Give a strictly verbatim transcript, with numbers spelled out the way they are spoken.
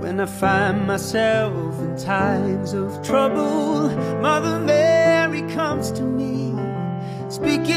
When I find myself in times of trouble, Mother Mary comes to me, speaking